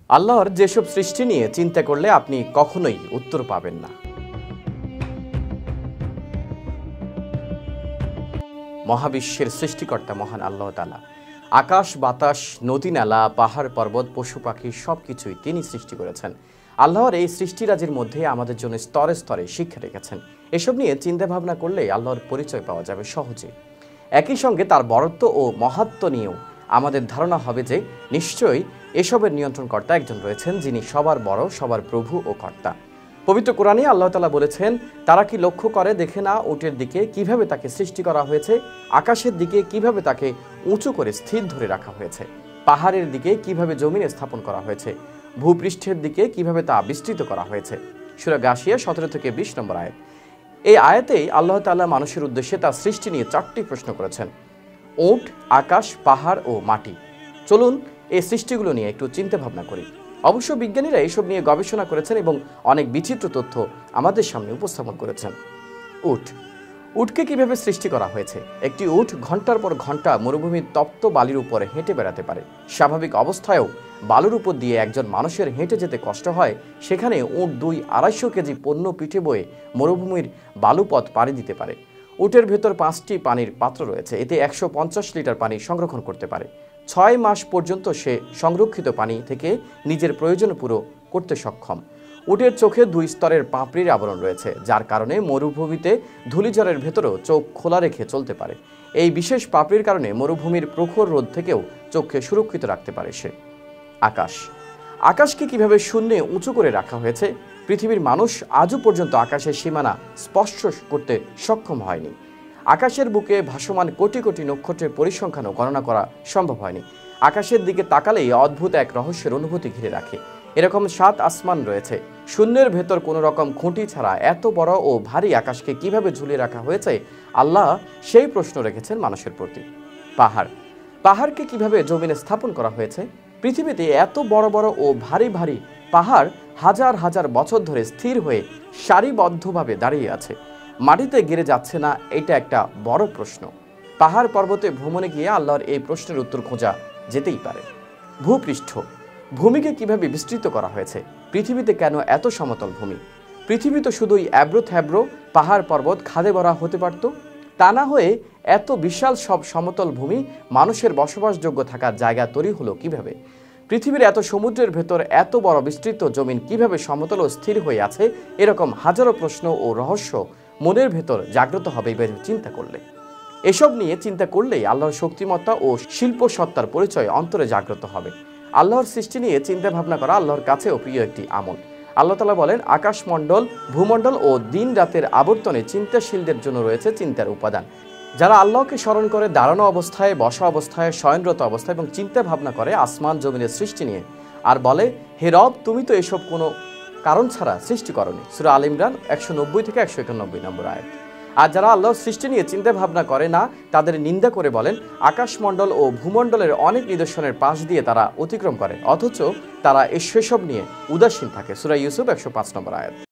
আল্লাহর যেসব সৃষ্টি নিয়ে চিন্তা করলে আপনি কখনোই উত্তর পাবেন না। মহাবিশ্বের সৃষ্টিকর্তা মহান আল্লাহ তাআলা আকাশ বাতাস নদী নালা পাহাড় পর্বত পশু পাখি সবকিছুই তিনি সৃষ্টি করেছেন। আল্লাহর এই সৃষ্টিরাজির মধ্যে আমাদের জন্য স্তরে স্তরে শিক্ষা রেখেছেন। এসব নিয়ে চিন্তা ভাবনা করলে আল্লাহর পরিচয় পাওয়া যাবে সহজে। একই সঙ্গে তার বরত্ব ও মাহাত্ম্য নিয়েও আমাদের ধারণা হবে যে নিশ্চয়ই এসবের নিয়ন্ত্রণকর্তা একজন রয়েছেন, যিনি সবার বড়, সবার প্রভু ও কর্তা। পবিত্র কোরআনে আল্লাহ তাআলা বলেছেন, তারা কি লক্ষ্য করে দেখে না উটের দিকে কিভাবে তাকে সৃষ্টি করা হয়েছে, আকাশের দিকে কিভাবে তাকে উঁচু করে স্থির ধরে রাখা হয়েছে, পাহাড়ের দিকে কিভাবে জমিনে স্থাপন করা হয়েছে, ভূপৃষ্ঠের দিকে কিভাবে তা বিস্তৃত করা হয়েছে। সূরা গাশিয়া 17 থেকে 20 নম্বর আয়াত। এই আয়াতেই আল্লাহ তাআলা মানুষের উদ্দেশ্যে তার সৃষ্টি নিয়ে 4টি প্রশ্ন করেছেন: উট, আকাশ, পাহাড় ও মাটি। চলুন এই সৃষ্টিগুলো নিয়ে একটু চিন্তা ভাবনা করি। অবশ্য বিজ্ঞানীরা এইসব নিয়ে গবেষণা করেছেন এবং অনেক বিচিত্র তথ্য আমাদের সামনে উপস্থাপন করেছেন। উটকে কিভাবে সৃষ্টি করা হয়েছে? একটি উট ঘন্টার পর ঘন্টা মরুভূমির তপ্ত বালির উপরে হেঁটে বেড়াতে পারে। স্বাভাবিক অবস্থায়ও বালুর উপর দিয়ে একজন মানুষের হেঁটে যেতে কষ্ট হয়, সেখানে উট 200-250 কেজি পণ্য পিঠে বয়ে মরুভূমির বালুপথ পাড়ি দিতে পারে। উটের ভেতর 5টি পানির পাত্র রয়েছে, এতে 150 লিটার পানি সংরক্ষণ করতে পারে। 6 মাস পর্যন্ত সে সংরক্ষিত পানি থেকে নিজের প্রয়োজন পুরো করতে সক্ষম। উটের চোখে 2 স্তরের পাপড়ির আবরণ রয়েছে, যার কারণে মরুভূমিতে ধূলিঝড়ের ভেতরেও চোখ খোলা রেখে চলতে পারে। এই বিশেষ পাপড়ির কারণে মরুভূমির প্রখর রোদ থেকেও চোখকে সুরক্ষিত রাখতে পারে সে। আকাশকে কিভাবে শূন্যে উঁচু করে রাখা হয়েছে? পৃথিবীর মানুষ আজও পর্যন্ত আকাশের সীমানা স্পর্শ করতে সক্ষম হয়নি। আকাশের বুকে ভাসমান কোটি কোটি নক্ষত্রের পরিসংখ্যানও গণনা করা সম্ভব হয়নি। আকাশের দিকে তাকালেই অদ্ভুত এক রহস্যের অনুভূতি ঘিরে রাখে। এরকম 7 আসমান রয়েছে। শূন্যের ভেতর কোনো রকম খুঁটি ছাড়া এত বড় ও ভারী আকাশকে কিভাবে ঝুলিয়ে রাখা হয়েছে, আল্লাহ সেই প্রশ্ন রেখেছেন মানুষের প্রতি। পাহাড়কে কিভাবে জমিনে স্থাপন করা হয়েছে? পৃথিবীতে এত বড় বড় ও ভারী ভারী পাহাড় হাজার হাজার বছর ধরে স্থির হয়ে সারিবদ্ধভাবে দাঁড়িয়ে আছে, মাটিতে গেড়ে যাচ্ছে না। এটা একটা বড় প্রশ্ন। পাহাড় পর্বতে ভ্রমণে গিয়ে আল্লাহর এই প্রশ্নের উত্তর খোঁজা যেতেই পারে। ভূমিকে কিভাবে বিস্তৃত করা হয়েছে? পৃথিবীতে কেন এত সমতল ভূমি? পৃথিবী তো শুধুই অ্যাব্রো থ্যাব্রো পাহাড় পর্বত খাদে ভরা হতে পারত। তা না হয়ে এত বিশাল সব সমতল ভূমি মানুষের বসবাসযোগ্য থাকার জায়গা তৈরি হলো কিভাবে? পৃথিবীর এত সমুদ্রের ভেতর এত বড় বিস্তৃত জমিন কিভাবে সমতল ও স্থির হয়ে আছে? এরকম হাজারো প্রশ্ন ও রহস্য মনের ভেতর জাগ্রত হবে চিন্তা করলে। এসব নিয়ে চিন্তা করলেই আল্লাহর শক্তিমত্তা ও শিল্প সত্তার পরিচয় অন্তরে জাগ্রত হবে। আল্লাহর সৃষ্টি নিয়ে চিন্তা ভাবনা করা আল্লাহর কাছেও প্রিয় একটি আমল। আল্লাহ তাআলা বলেন, আকাশমণ্ডল, ভূমণ্ডল ও দিন রাতের আবর্তনে চিন্তাশীলদের জন্য রয়েছে চিন্তার উপাদান। যারা আল্লাহকে স্মরণ করে দাঁড়ানো অবস্থায়, বসা অবস্থায়, শয়নরত অবস্থায় এবং চিন্তা ভাবনা করে আসমান জমিনের সৃষ্টি নিয়ে, আর বলে, হে রব, তুমি তো এসব কোনো কারণ ছাড়া সৃষ্টি করনি। সূরা আল ইমরান 190 থেকে 191 নম্বর আয়াত। আর যারা আল্লাহর সৃষ্টি নিয়ে চিন্তা ভাবনা করে না, তাদের নিন্দা করে বলেন, আকাশমণ্ডল ও ভূমণ্ডলের অনেক নিদর্শনের পাশ দিয়ে তারা অতিক্রম করে, অথচ তারা সেসব নিয়ে উদাসীন থাকে। সূরা ইউসুফ 105 নম্বর আয়াত।